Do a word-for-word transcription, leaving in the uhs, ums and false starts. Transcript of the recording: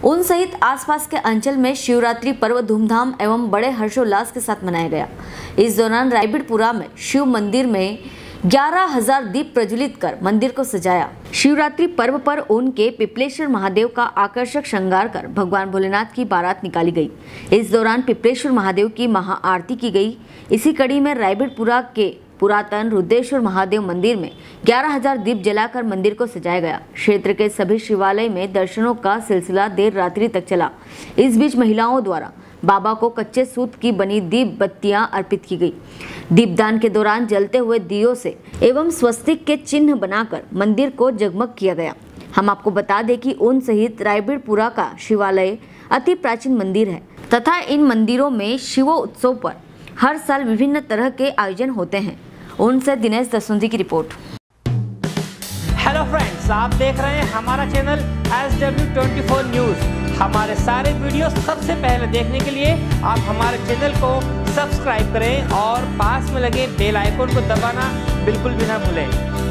उन सहित आसपास के अंचल में शिवरात्रि पर्व धूमधाम एवं बड़े हर्षोल्लास के साथ मनाया गया। इस दौरान रायबीड़पुरा में शिव मंदिर में ग्यारह हजार दीप प्रज्वलित कर मंदिर को सजाया। शिवरात्रि पर्व पर उनके पिपलेश्वर महादेव का आकर्षक श्रृंगार कर भगवान भोलेनाथ की बारात निकाली गई। इस दौरान पिपलेश्वर महादेव की महाआरती की गई। इसी कड़ी में रायबीड़पुरा के पुरातन रुद्रेश्वर महादेव मंदिर में ग्यारह हजार दीप जलाकर मंदिर को सजाया गया। क्षेत्र के सभी शिवालय में दर्शनों का सिलसिला देर रात्रि तक चला। इस बीच महिलाओं द्वारा बाबा को कच्चे सूत की बनी दीप बत्तियां अर्पित की गई। दीपदान के दौरान जलते हुए दियों से एवं स्वस्तिक के चिन्ह बनाकर मंदिर को जगमग किया गया। हम आपको बता दें कि उन सहित रायबीड़पुरा का शिवालय अति प्राचीन मंदिर है तथा इन मंदिरों में शिव उत्सव पर हर साल विभिन्न तरह के आयोजन होते हैं। उनसे दिनेश दसुंधी की रिपोर्ट। हेलो फ्रेंड्स, आप देख रहे हैं हमारा channel S W twenty four news. हमारे सारे वीडियो सबसे पहले देखने के लिए आप हमारे चैनल को सब्सक्राइब करें और पास में लगे बेल आइकन को दबाना बिल्कुल भी ना भूलें।